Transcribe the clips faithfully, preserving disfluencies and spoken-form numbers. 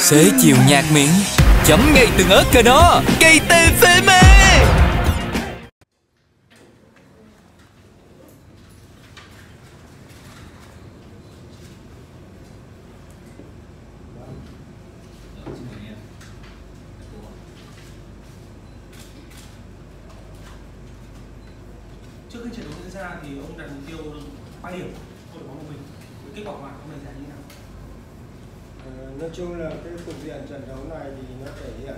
Xế chiều nhạt miệng, chấm ngay từng ớt cờ nó, cây tê phê mê. Trước khi trận đấu diễn ra thì ông đặt mục tiêu ba điểm của đội bóng của mình. Kết quả mà ông đánh giá như thế nào? À, nói chung là cái cục diện trận đấu này thì nó thể hiện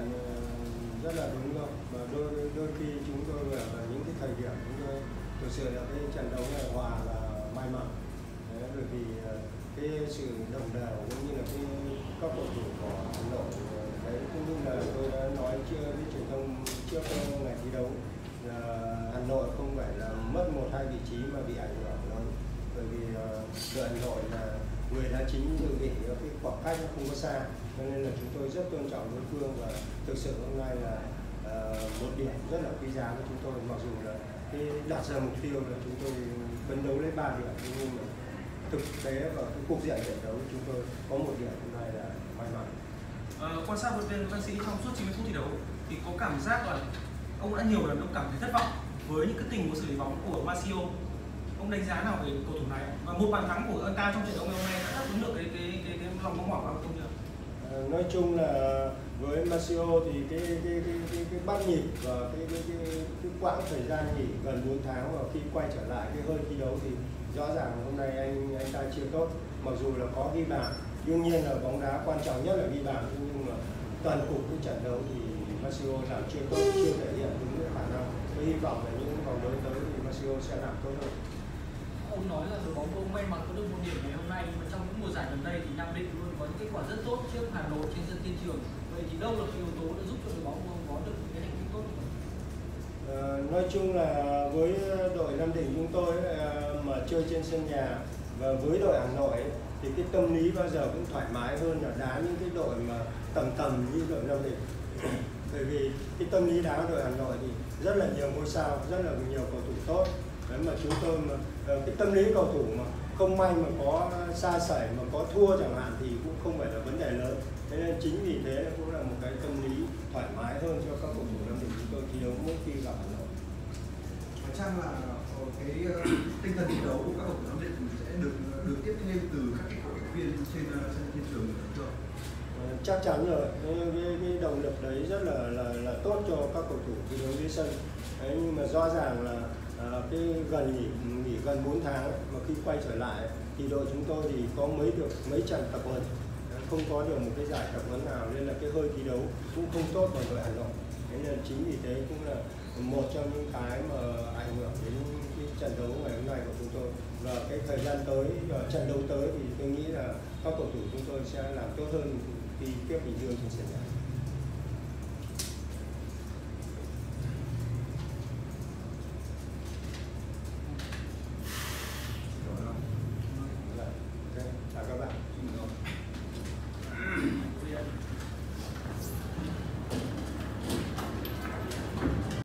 rất là đúng rồi, và đôi đôi khi chúng tôi ở những cái thời điểm chúng tôi thực sự là cái trận đấu này hòa là may mắn. Đấy, bởi vì cái sự đồng đều cũng như là cái các cầu thủ của Hà Nội đấy, cũng như là tôi đã nói chưa với truyền thông trước ngày thi đấu là Hà Nội không phải là mất một hai vị trí mà bị ảnh hưởng lớn, bởi vì đội Hà Nội là người đá chính dự bị cái khoảng cách nó không có xa, cho nên là chúng tôi rất tôn trọng đối phương, và thực sự hôm nay là uh, một điểm rất là quý giá với chúng tôi, mặc dù là cái đặt ra mục tiêu là chúng tôi phấn đấu lấy ba điểm, nhưng mà thực tế và cái cục diện trận đấu chúng tôi có một điểm hôm nay là may mắn. À, quan sát huấn luyện viên Văn Sĩ trong suốt chín mươi phút thi đấu thì có cảm giác là ông đã nhiều lần ông cảm thấy thất vọng với những cái tình huống xử lý bóng của Marcio. Ông đánh giá nào về cầu thủ này, và một bàn thắng của Anta trong trận đấu ngày hôm nay đã đáp ứng được cái cái cái, cái lòng mong mỏi của ông chưa? À, nói chung là với Marcio thì cái cái cái cái, cái bắt nhịp và cái cái, cái cái quãng thời gian nghỉ gần bốn tháng, và khi quay trở lại cái hơi thi đấu thì rõ ràng hôm nay anh anh ta chưa tốt, mặc dù là có ghi bàn. Đương nhiên là bóng đá quan trọng nhất là ghi bàn, nhưng mà toàn cục cái trận đấu thì Marcio làm chưa tốt, chưa thể hiện đúng cái khả năng. Tôi hy vọng là những vòng đấu tới thì Marcio sẽ làm tốt hơn. Ông nói là đội bóng của ông may mắn có được một điểm ngày hôm nay, nhưng mà trong những mùa giải gần đây thì Nam Định luôn có những kết quả rất tốt trước Hà Nội trên sân Thiên Trường. Vậy thì đâu là cái yếu tố đã giúp cho đội bóng của ông có được cái thành tích tốt của mình? À, nói chung là với đội Nam Định chúng tôi à, mà chơi trên sân nhà và với đội Hà Nội ấy, thì cái tâm lý bao giờ cũng thoải mái hơn là đá những cái đội mà tầm tầm như đội Nam Định. Bởi vì cái tâm lý đá đội Hà Nội thì rất là nhiều ngôi sao, rất là nhiều cầu thủ tốt. Đấy, mà chúng tôi mà cái tâm lý cầu thủ mà không may mà có sa sẩy mà có thua chẳng hạn thì cũng không phải là vấn đề lớn. Thế nên chính vì thế cũng là một cái tâm lý thoải mái hơn cho các cầu thủ Nam Định chúng tôi thi đấu mỗi khi gặp Hà Nội. Phải chăng là cái tinh thần thi đấu của các cầu thủ Nam Định sẽ được được tiếp thêm từ các cái cổ động viên trên sân Thiên Trường chưa? Chắc chắn rồi, cái, cái, cái động lực đấy rất là là, là tốt cho các cầu thủ thi đấu dưới sân. Đấy, nhưng mà rõ ràng là à, cái gần nghỉ nghỉ gần bốn tháng ấy, mà khi quay trở lại thì đội chúng tôi thì có mấy được mấy trận tập huấn, không có được một cái giải tập huấn nào, nên là cái hơi thi đấu cũng không tốt bằng đội Hà Nội. Thế nên chính vì thế cũng là một trong những cái mà ảnh hưởng đến cái trận đấu ngày hôm nay của chúng tôi, và cái thời gian tới, trận đấu tới thì tôi nghĩ là các cầu thủ chúng tôi sẽ làm tốt hơn khi tiếp Bình Dương trên sân nhà.